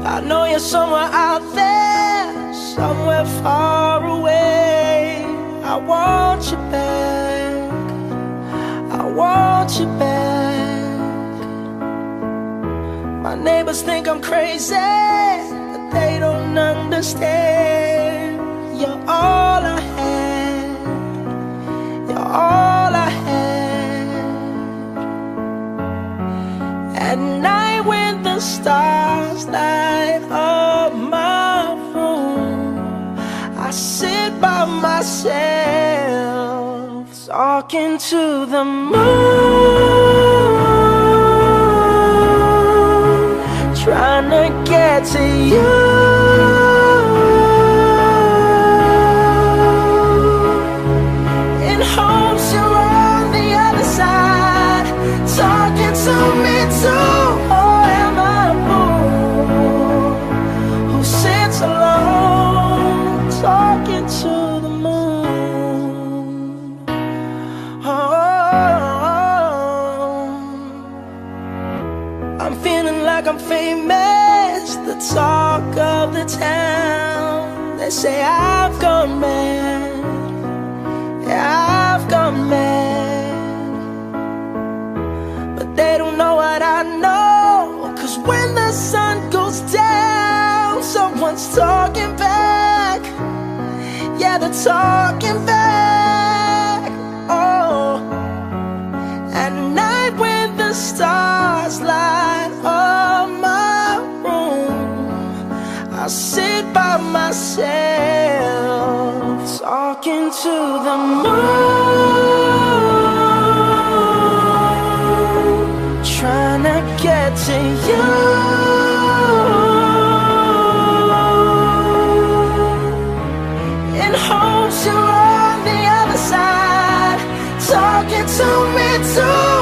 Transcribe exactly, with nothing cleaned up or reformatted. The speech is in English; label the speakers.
Speaker 1: I know you're somewhere out there, somewhere far away. I want you back, I want you back. My neighbors think I'm crazy, but they don't understand. You're all I had, you're all I had. At night when the stars light up my room, I sit by myself, talking to the moon, trying to get to you. In hopes you're on the other side, talking to me too. Or am I a fool who sits alone, talking to the moon? Oh, I'm feeling like I'm famous, the talk of the town. They say I've gone mad, yeah, I've gone mad. But they don't know what I know, 'cause when the sun goes down, someone's talking back. Yeah, they're talking back. Oh, at night when the stars light up my room, I sit by myself, talking to the moon, trying to get to you. In hopes you're on the other side, talking to me too.